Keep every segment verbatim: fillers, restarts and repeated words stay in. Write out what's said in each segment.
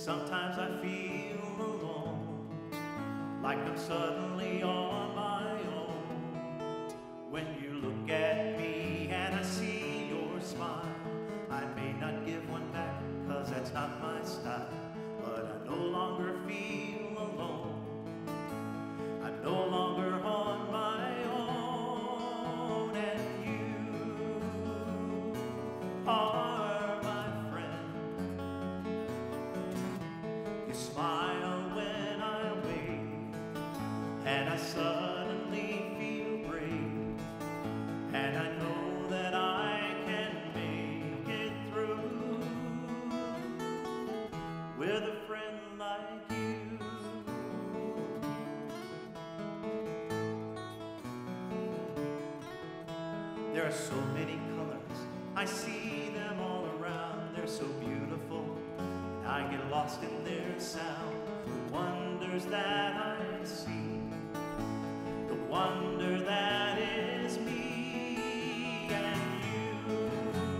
Sometimes I feel alone, like I'm suddenly on my own. When you look at me and I see your smile, I may not give one back, cause that's not my style. But I no longer feel alone, I'm no longer on my own. And you are my friend. You smile when I wave, and I suddenly feel brave, and I know that I can make it through with a friend like you. There are so many colors, I see them all around. They're so beautiful, and I get lost in their sound. The wonders that I see, the wonder that is me. And you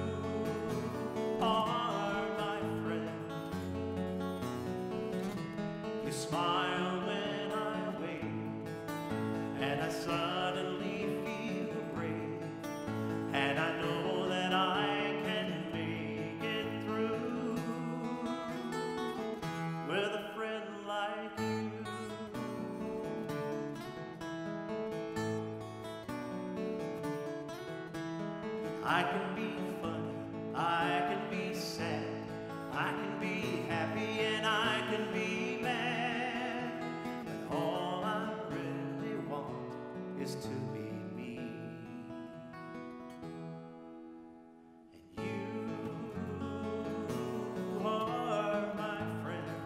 are my friend. You smile when I wave, and I suddenly feel brave, and I know that I can make it through with a friend like you. I can be funny, I can be sad, I can be happy and I can be mad, but all I really want is to be me. And you are my friend.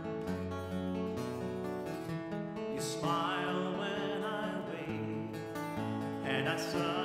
You smile when I wave, and I